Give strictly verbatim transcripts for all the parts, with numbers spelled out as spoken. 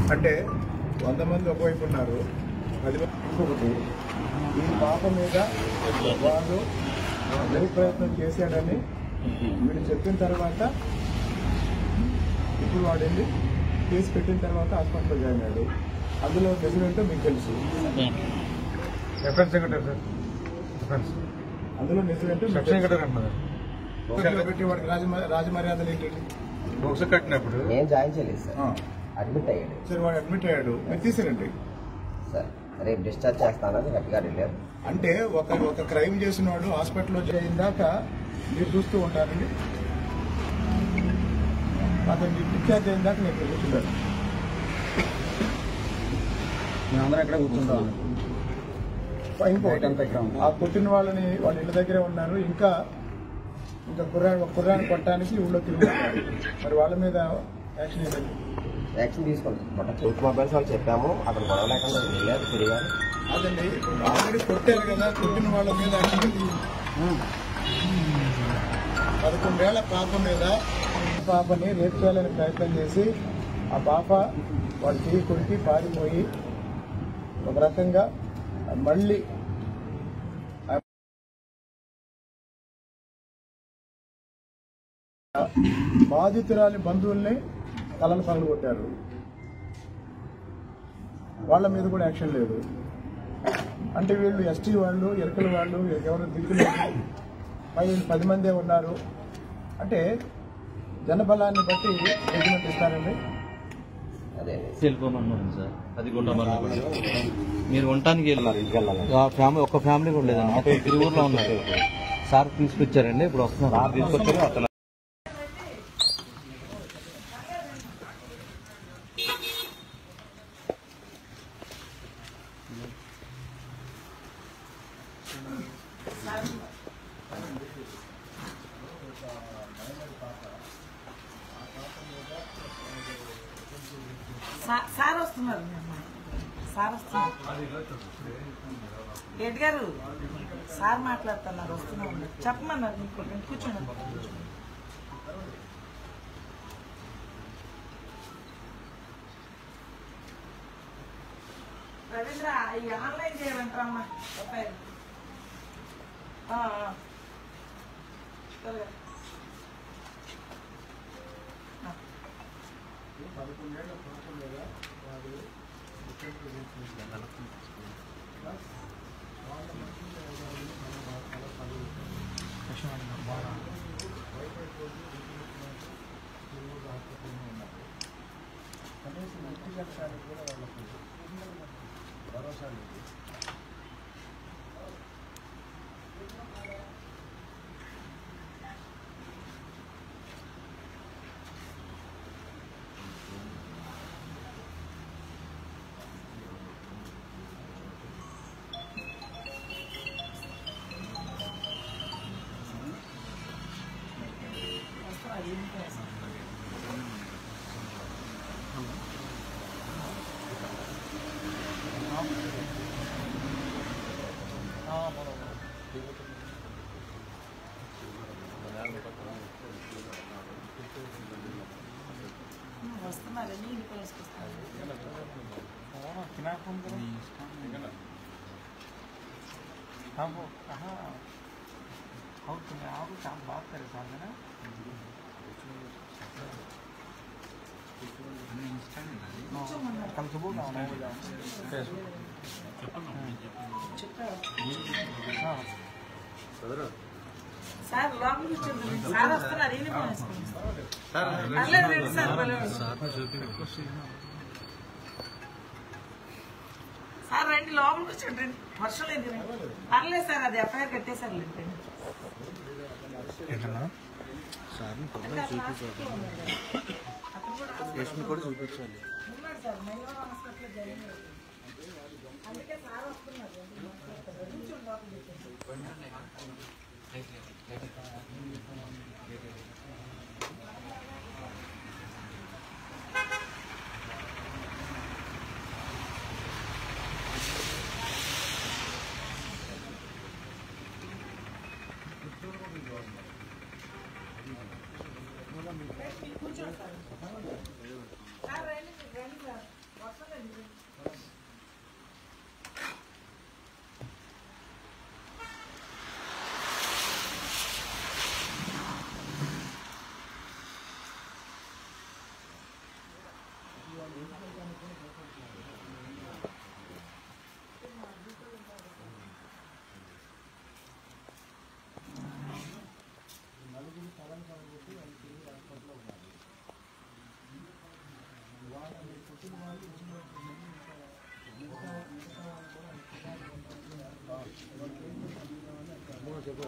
అంటే వంద మంది ఒకవైపు ఉన్నారు, పది మంది ఇంకొకటి. ఈ పాప మీద వాళ్ళు వెరీ ప్రయత్నం చేశాడని వీడు చెప్పిన తర్వాత ఇప్పుడు వాడు వెళ్ళి కేసు పెట్టిన తర్వాత హాస్పిటల్లో జాయిన్ అయ్యాడు. అందులో నిజమేంటో మీకు తెలుసు. అందులో నిజమేంటో పెట్టి వాడికి రాజమర్యాదలు ఏంటండి? బొక్స కట్టినప్పుడు ఏం జాయిన్ చేయలేదు సార్, అడ్మిట్ అయ్యాడు. సరే వాడు అడ్మిట్ అయ్యాడు, మీరు తీసారండి సార్. రేపు డిశ్చార్జ్ చేస్తానని గట్టిగా వెళ్ళారు. అంటే ఒక ఒక క్రైమ్ చేసిన వాడు హాస్పిటల్లో చేయిన దాకా మీరు చూస్తూ ఉంటారండి. అతను డిశ్చార్జ్ అయిన దాకా నేను కూర్చుంటాను. మేమందరం ఎక్కడ కూర్చుంటాం. ఆ కొట్టిన వాళ్ళని వాళ్ళ ఇళ్ళ దగ్గరే ఉన్నారు. ఇంకా ఇంకా కుర్రా కుర్రాన్ని కొట్టడానికి ఊళ్ళో తిరుగుతున్నారు. మరి వాళ్ళ మీద యాక్షన్ ఏంటండి? యాక్షన్ తీసుకోండి. టూత్ మొబైల్స్ వాళ్ళు చెప్పాము, అక్కడ గొడవ లేకుండా వెళ్ళారు తిరిగారు. అదండి ఆల్రెడీ కొట్టారు కదా, కొట్టిన వాళ్ళ మీద యాక్షన్. పదకొండేళ్ల పాప మీద పాపని రేపు చేయాలని ప్రయత్నం చేసి ఆ పాప వాడు చేయి కొరికి పారిపోయి ఒక రకంగా మళ్ళీ బాధితురాలి బంధువుల్ని తలలు పగలు కొట్టారు. వాళ్ళ మీద కూడా యాక్షన్ లేదు. అంటే వీళ్ళు ఎస్టీ వాళ్ళు, ఎరకల వాళ్ళు, ఎవరు దిక్కులు పై పది మందే ఉన్నారు. అంటే జనబలాన్ని బట్టి జడ్జిమెంట్ ఇస్తారండి. వెళ్ళిపోమన్నాను సార్, అది కూడా మీరు ఉండటానికి వెళ్ళారు. ఫ్యామిలీ ఒక్క ఫ్యామిలీ కూడా లేదండి, మొత్తం తిరువురులో ఉన్నారు. సార్ తీసుకొచ్చారండి, ఇప్పుడు వస్తున్నారు. తీసుకొచ్చారు అతను సార్ వస్తున్నారు. సార్ వస్తున్నారు. రెడ్డి గారు సార్ మాట్లాడుతున్నారు, వస్తున్నారు. చెప్పమన్నారు. మీకు కూర్చోండి. రవీంద్ర ఈ ఆన్లైన్ చేయాలంటారమ్మా. పదకొండేళ్ల పాప మీద వాడు కనీసం వ్యక్తిగతానికి కూడా వాళ్ళకి భరోసా లేదు. వస్తున్నారని ఇంటికి వస్తున్నారు. आप काम बात करें साथ में ना कल सुबह का आना है సార్ లోపల కూర్చోండి. సార్ వస్తున్నారు. యూనిఫామ్ వేసుకోండి సార్. రండి లోపల కూర్చోండి. వర్షం లేదు. పర్లేదు సార్, అది ఎఫ్ఐఆర్ కట్టేసారు. లేదు కూడా చూపించాలి. అందుకే సార్ వస్తున్నారు. కూర్చోండి సార్. రండి రండి సార్. నలుగురు తలని పడగొట్టి వాళ్ళు తిరిగి హాస్పిటల్లో ఉన్నారు. వాళ్ళని పుట్టిన వాళ్ళు మిగతా మిగతా మిగతా వాళ్ళు కూడా వాళ్ళకి ఏం చేస్తున్నామని అక్కడ చెప్పు.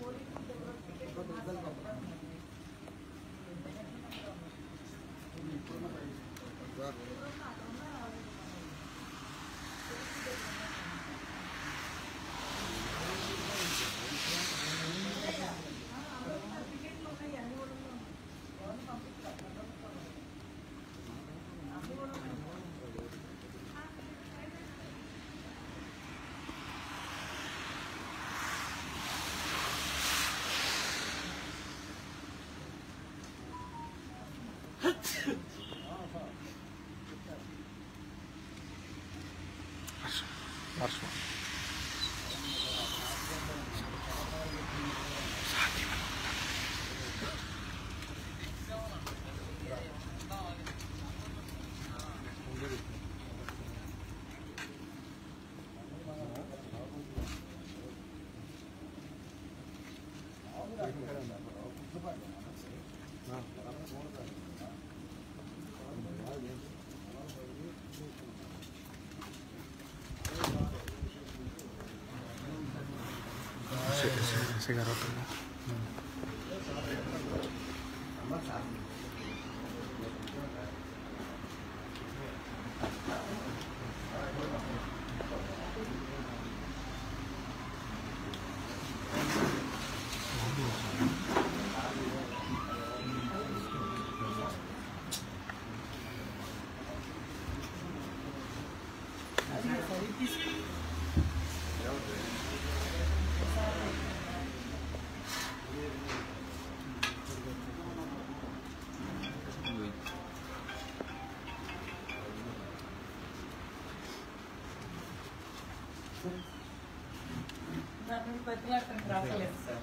రాసలేదు సార్.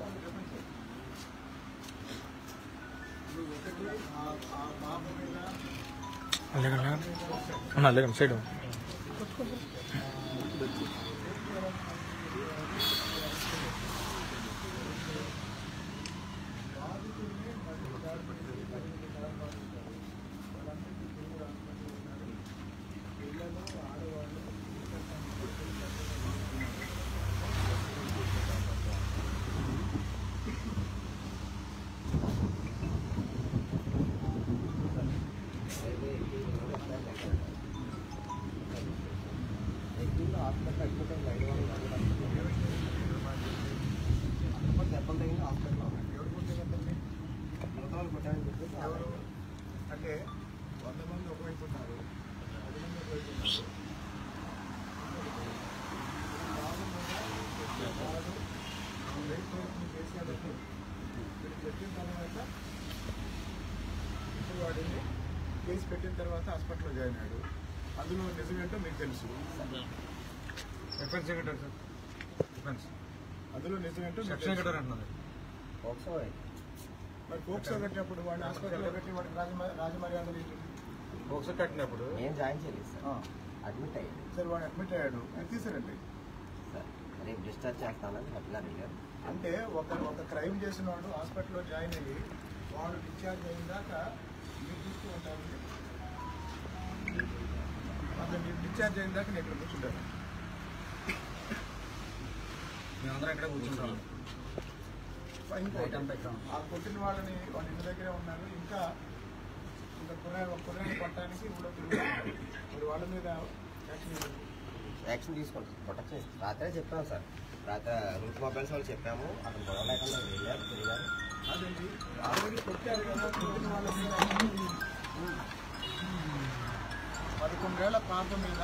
అలాగే సైడ్ అంటే వంద మంది ఒకవైపు ఉన్నారు, పది మంది ఒకవైపు ఉన్నారు. చేసి కాబట్టి వీళ్ళు పెట్టిన తర్వాత ఇప్పుడు వాడిని కేసు పెట్టిన తర్వాత హాస్పిటల్లో జాయిన్ అయ్యాడు. అందులో నిజమేంటో మీకు తెలుసు. డిఫెన్స్ సెక్రటరీ సార్, డిఫెన్స్ అందులో నిజమేంటో మీకు సెక్షన్ సెక్రటరీ అంటున్నది. మరి పోక్సో కట్టినప్పుడు వాడిని హాస్పిటల్లో పెట్టి వాడికి రాజమ రాజమర్యాదలు ఏంటి? పోక్సో కట్టినప్పుడు నేను జాయిన్ చేయలేదు సార్, అడ్మిట్ అయ్యింది సార్ వాడు అడ్మిట్ అయ్యాడు, అది తీసారండి. సార్. రేపు డిశ్చార్జ్ చేస్తానని చెప్పినారు గారు. అంటే ఒక ఒక క్రైమ్ చేసిన వాడు హాస్పిటల్లో జాయిన్ అయ్యి వాడు డిశ్చార్జ్ అయిన దాకా మీరు చూస్తూ ఉంటారు. అతను మీరు డిశ్చార్జ్ అయిన దాకా నేను ఇక్కడ కూర్చుంటాను. మేమందరం ఇక్కడ కూర్చుంటాం. ఇంకోటి ఆ కొట్టిన వాళ్ళని వాళ్ళ ఇంటి దగ్గరే ఉన్నారు. ఇంకా ఇంకా కుర్రాడు కుర్రాడిని కొట్టడానికి ఊళ్ళో తిరుగుతున్నారు. మరి వాళ్ళ మీద యాక్షన్ ఇవ్వండి. యాక్షన్ తీసుకోండి, ప్రొటెక్షన్ ఇస్తాం. రాత్రే చెప్పాము సార్, రాత్రి రూట్ మొబైల్స్ వాళ్ళు చెప్పాము, అక్కడ గొడవ లేకుండా వెళ్ళారు తిరిగారు. అదండి ఆల్రెడీ కొట్టారు కదా, కొట్టిన వాళ్ళ మీద పదకొండేళ్ల పాప మీద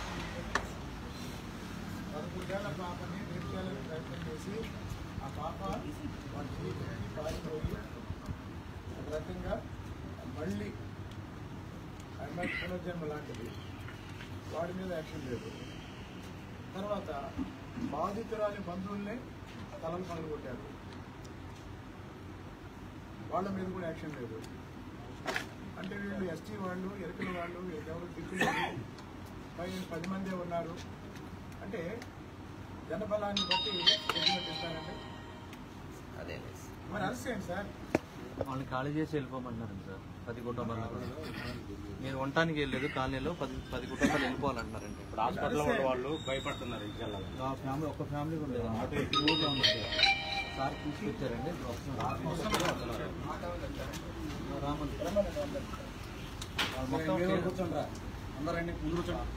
పదకొండేళ్ల పాపని రేపు చేయాలని ప్రయత్నం చేసి ఆ పాప వాళ్ళ జీవితాన్ని పారిపోయి ఒక రకంగా మళ్ళీ అమ్మాయి పునర్జన్మ లాంటిది. వాడి మీద యాక్షన్ లేదు. తర్వాత బాధితురాలి బంధువుల్ని తలలు పగలగొట్టారు, వాళ్ళ మీద కూడా యాక్షన్ లేదు. అంటే వీళ్ళు ఎస్టీ వాళ్ళు ఎరకల వాళ్ళు ఎవరు దిక్కులేదు పై పది మందే ఉన్నారు అంటే జనబలాన్ని బట్టి జడ్జిమెంట్ ఇస్తారంటే అదే మరి అరెస్ట్ చేయండి సార్. వాళ్ళని ఖాళీ చేసి వెళ్ళిపోమంటున్నారండి సార్. పది కుటుంబాలు మీరు ఉండటానికి వెళ్ళలేదు, కాలనీలో పది పది కుటుంబాలు వెళ్ళిపోవాలంటున్నారండి. ఇప్పుడు హాస్పిటల్లో ఉన్న వాళ్ళు భయపడుతున్నారు ఇంటికి వెళ్ళాలి. ఆ ఫ్యామిలీ ఒక్క ఫ్యామిలీ కూడా లేదు అటు ఊళ్ళో ఉన్నారు సార్ తీసుకొచ్చారండి. ఇప్పుడు వస్తున్నారు రామన్ మొత్తం కూర్చోండి అందరండి ముందు కూర్చోండి.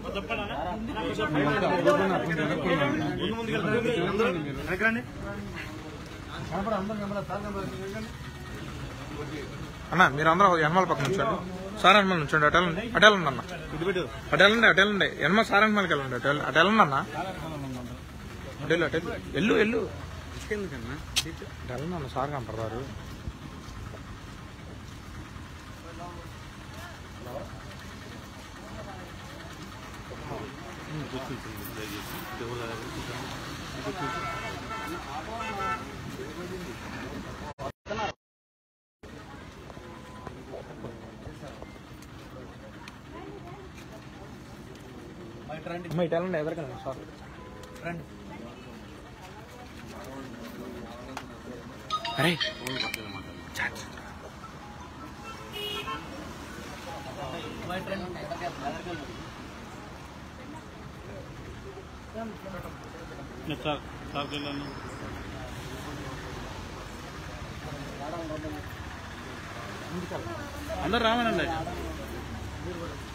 అన్న మీరు అందరూ ఎనమల పక్కన ఉంచండి, సార్ ఎనమల ఉంచండి. అటెల్ అటెల్ ఉండి అన్న, అటెల్ ఉండే అటెల్ ఉండే ఎనమ సార్ ఎనమలకి వెళ్ళండి. అటెల్ అటెల్ ఉండి అన్న, అటెల్ అటెల్ ఎల్లు ఎల్లు అటెల్ అన్న సార్ కంటారు. ఇటెల్ ఎవరికన్నా సార్ రండి. అరే అందరు రావాలండి.